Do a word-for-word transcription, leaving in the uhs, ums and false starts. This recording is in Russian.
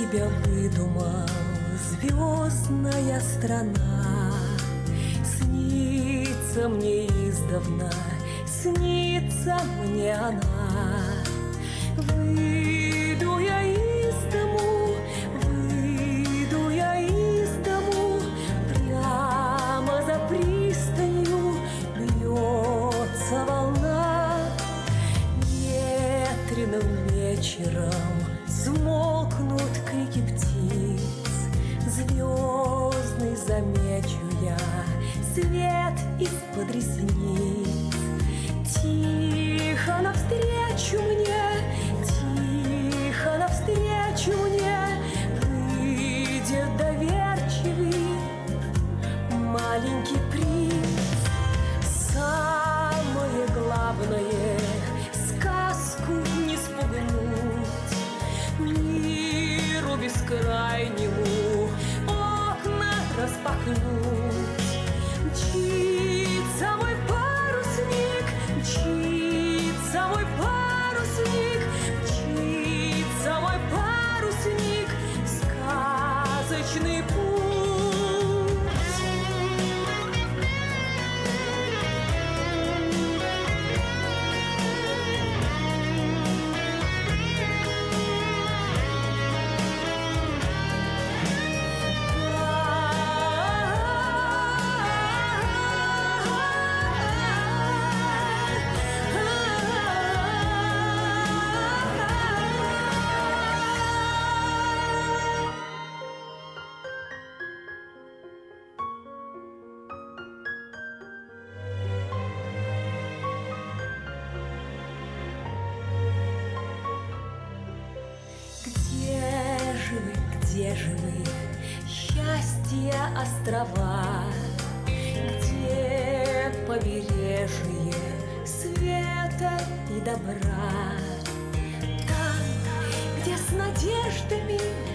тебя выдумал звездная страна. Снится мне издавна, снится мне она. Выйду я из дому, выйду я из дому, прямо за пристанью бьется волна. Ветреным вечером смолкнут крики птиц, звездный замечу я свет из-под ресниц. Тихо навстречу мне, тихо навстречу мне выйдет доверчивый маленький принц. Самое главное — сказку не спугнуть, миру бескрайнему окна распахнуть. Мчится мой парусник, мчится мой парусник, мчится мой парусник в сказочный путь. Где же вы, где же вы, счастья острова? Где побережье света и добра? Там, где с надеждами